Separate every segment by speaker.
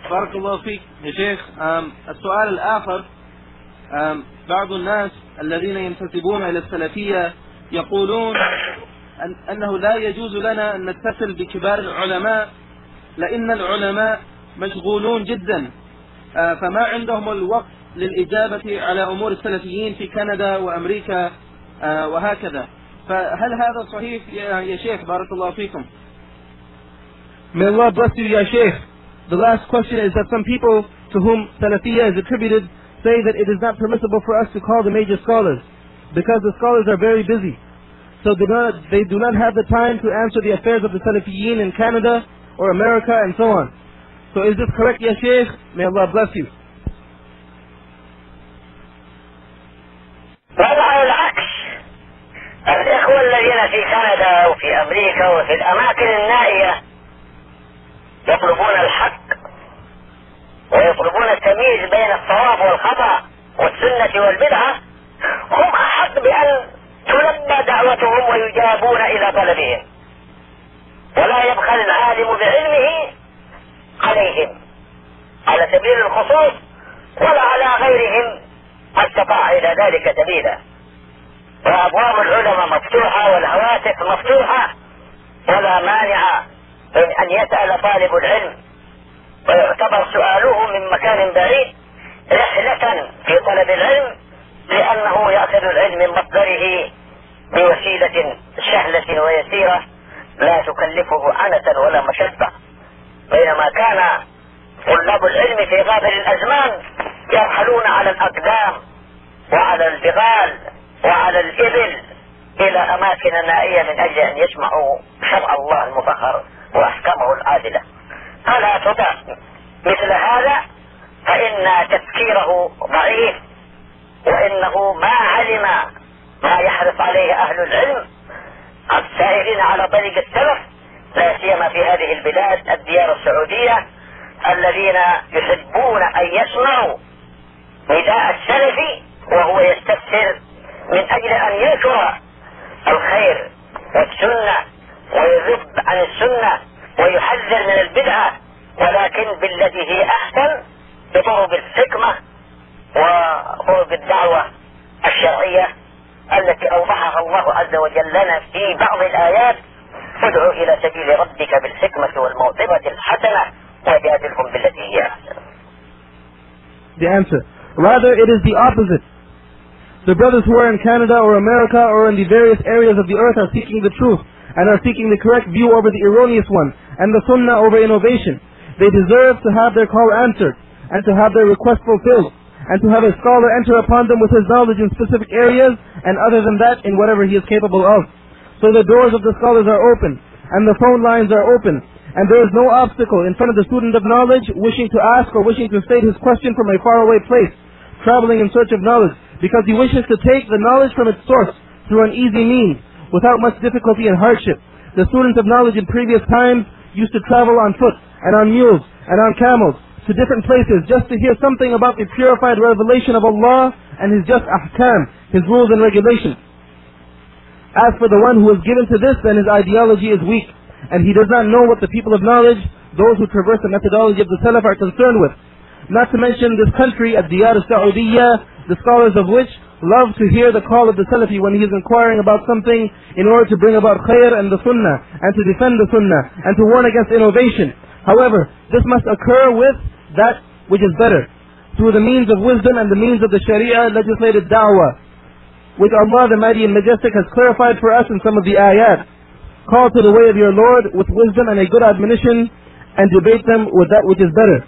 Speaker 1: بارك الله فيك يا شيخ. السؤال الآخر، بعض الناس الذين ينتسبون إلى السلفية يقولون أنه لا يجوز لنا أن نتصل بكبار العلماء لأن العلماء مشغولون جدا، فما عندهم الوقت للإجابة على أمور السلفيين في كندا وأمريكا وهكذا. فهل هذا صحيح يا شيخ؟ بارك الله فيكم.
Speaker 2: May Allah bless you, Ya Sheikh. The last question is that some people to whom Salafiyya is attributed say that it is not permissible for us to call the major scholars because the scholars are very busy. So they do not have the time to answer the affairs of the Salafiyyin in Canada or America and so on. So is this correct, Ya Sheikh? May Allah bless you.
Speaker 3: وضع العكس، الإخوة الذين في كندا وفي أمريكا وفي الأماكن النائية يطلبون الحق ويطلبون التمييز بين الصواب والخطأ والسنة والبدعة، هم أحق بأن تلبى دعوتهم ويجابون إلى طلبهم، ولا يبخل العالم بعلمه عليهم على سبيل الخصوص ولا على غيرهم ما استطاع إلى ذلك سبيلا. وأبواب العلماء مفتوحة والهواتف مفتوحة، ولا مانع من أن يسأل طالب العلم ويعتبر سؤاله من مكان بعيد رحلة في طلب العلم، لأنه يأخذ العلم من مصدره بوسيلة سهلة ويسيرة لا تكلفه عنة ولا مشقة، بينما كان طلاب العلم في غابر الأزمان يرحلون على الأقدام وعلى الجبال وعلى الإبل إلى أماكن نائية من أجل أن يسمعوا شرع الله المطهر وأحكامه العادلة. ألا تطع مثل هذا فإن تفكيره ضعيف، وإنه ما علم ما يحرص عليه أهل العلم السائرين على طريق السلف، لا سيما في هذه البلاد الديار السعودية الذين يحبون أن يسمعوا نداء السلف وهو يستفسر من أجل أن ينشر الخير والسنة ويذب عن السنة ويحذر من البدعة، ولكن بالتي هي أحسن بطرق الحكمة وطرق الدعوة الشرعية التي أوضحها الله عز وجل لنا في بعض الآيات: ادعو إلى سبيل ربك بالحكمة والموعظة الحسنة وجادلهم بالتي هي أحسن.
Speaker 2: The answer. Rather, it is the opposite. The brothers who are in Canada or America or in the various areas of the earth are seeking the truth and are seeking the correct view over the erroneous one and the sunnah over innovation. They deserve to have their call answered and to have their request fulfilled and to have a scholar enter upon them with his knowledge in specific areas and other than that in whatever he is capable of. So the doors of the scholars are open and the phone lines are open, and there is no obstacle in front of the student of knowledge wishing to ask or wishing to state his question from a faraway place, traveling in search of knowledge, because he wishes to take the knowledge from its source through an easy means, without much difficulty and hardship. The students of knowledge in previous times used to travel on foot and on mules and on camels to different places just to hear something about the purified revelation of Allah and His just ahkam, His rules and regulations. As for the one who is given to this, then his ideology is weak, and he does not know what the people of knowledge, those who traverse the methodology of the Salaf, are concerned with. Not to mention this country, Ad-Diyar al-Saudiya, the scholars of which love to hear the call of the Salafi when he is inquiring about something in order to bring about khair and the sunnah, and to defend the sunnah, and to warn against innovation. However, this must occur with that which is better, through the means of wisdom and the means of the Sharia legislated da'wah, which Allah the Mighty and Majestic has clarified for us in some of the ayat. Call to the way of your Lord with wisdom and a good admonition, and debate them with that which is better.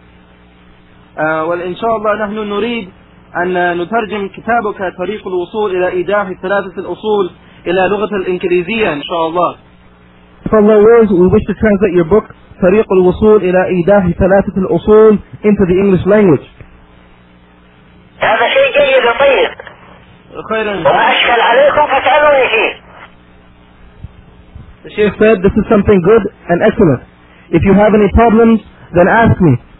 Speaker 1: وإن شاء الله نحن نريد أن نترجم كتابك طريق الوصول إلى إيضاح ثلاثة الأصول إلى لغة الإنجليزية إن شاء الله.
Speaker 2: If Allah wills, we wish to translate your book طريق الوصول إلى إيضاح ثلاثة الأصول into the English language.
Speaker 3: هذا شيء جيد وطيب.
Speaker 1: خيرا.
Speaker 3: وما أشكل عليكم فاسألوني فيه.
Speaker 2: The Shaykh said, this is something good and excellent. If you have any problems, then ask me.